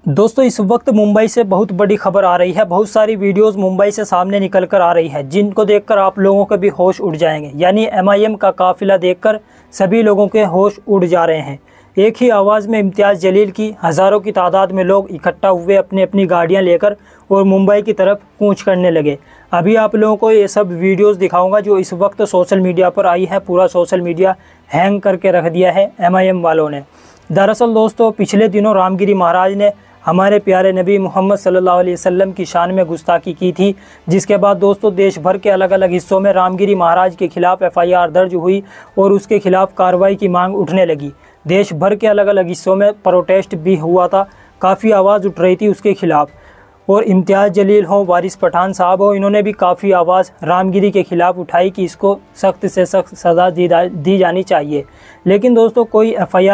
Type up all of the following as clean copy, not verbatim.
दोस्तों इस वक्त मुंबई से बहुत बड़ी खबर आ रही है। बहुत सारी वीडियोस मुंबई से सामने निकल कर आ रही है, जिनको देखकर आप लोगों के भी होश उड़ जाएंगे। यानी MIM का काफिला देखकर सभी लोगों के होश उड़ जा रहे हैं। एक ही आवाज़ में इम्तियाज़ जलील की हज़ारों की तादाद में लोग इकट्ठा हुए अपनी अपनी गाड़ियां लेकर और मुंबई की तरफ कूच करने लगे। अभी आप लोगों को ये सब वीडियोस दिखाऊंगा जो इस वक्त सोशल मीडिया पर आई है। पूरा सोशल मीडिया हैंग करके रख दिया है MIM वालों ने। दरअसल दोस्तों पिछले दिनों रामगिरी महाराज ने हमारे प्यारे नबी मोहम्मद सल्लल्लाहु अलैहि वसल्लम की शान में गुस्ताखी की थी, जिसके बाद दोस्तों देश भर के अलग अलग हिस्सों में रामगिरी महाराज के खिलाफ FIR दर्ज हुई और उसके खिलाफ कार्रवाई की मांग उठने लगी। देश भर के अलग अलग हिस्सों में प्रोटेस्ट भी हुआ था, काफ़ी आवाज़ उठ रही थी उसके खिलाफ। और इम्तियाज़ जलील हो, वारिस पठान साहब हो, इन्होंने भी काफ़ी आवाज़ रामगिरी के ख़िलाफ़ उठाई कि इसको सख्त से सख्त सज़ा दी जानी चाहिए। लेकिन दोस्तों कोई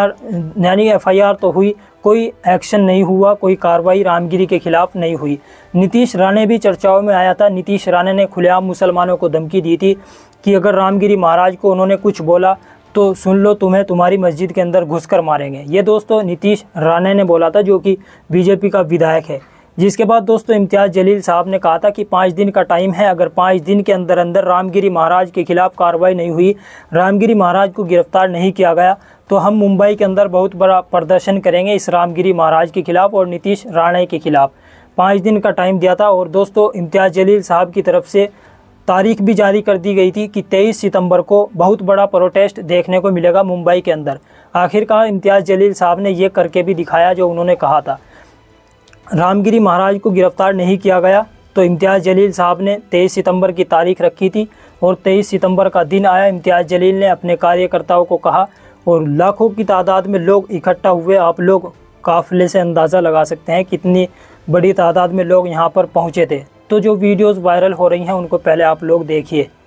FIR तो हुई, कोई एक्शन नहीं हुआ, कोई कार्रवाई रामगिरी के ख़िलाफ़ नहीं हुई। नीतीश राणे भी चर्चाओं में आया था। नीतीश राणे ने खुलेआम मुसलमानों को धमकी दी थी कि अगर रामगिरी महाराज को उन्होंने कुछ बोला तो सुन लो, तुम्हें तुम्हारी मस्जिद के अंदर घुसकर मारेंगे। ये दोस्तों नीतीश राणे ने बोला था, जो कि BJP का विधायक है। जिसके बाद दोस्तों इम्तियाज़ जलील साहब ने कहा था कि 5 दिन का टाइम है, अगर 5 दिन के अंदर अंदर रामगिरी महाराज के खिलाफ़ कार्रवाई नहीं हुई, रामगिरी महाराज को गिरफ़्तार नहीं किया गया, तो हम मुंबई के अंदर बहुत बड़ा प्रदर्शन करेंगे इस रामगिरी महाराज के खिलाफ़ और नीतीश राणे के खिलाफ़। 5 दिन का टाइम दिया था। और दोस्तों इम्तियाज़ जलील साहब की तरफ से तारीख भी जारी कर दी गई थी कि 23 सितंबर को बहुत बड़ा प्रोटेस्ट देखने को मिलेगा मुंबई के अंदर। आखिरकार इम्तियाज़ जलील साहब ने ये करके भी दिखाया जो उन्होंने कहा था। रामगिरी महाराज को गिरफ़्तार नहीं किया गया, तो इम्तियाज़ जलील साहब ने 23 सितंबर की तारीख रखी थी और 23 सितंबर का दिन आया। इम्तियाज़ जलील ने अपने कार्यकर्ताओं को कहा और लाखों की तादाद में लोग इकट्ठा हुए। आप लोग काफ़िले से अंदाज़ा लगा सकते हैं कितनी बड़ी तादाद में लोग यहाँ पर पहुँचे थे। तो जो वीडियोज़ वायरल हो रही हैं उनको पहले आप लोग देखिए।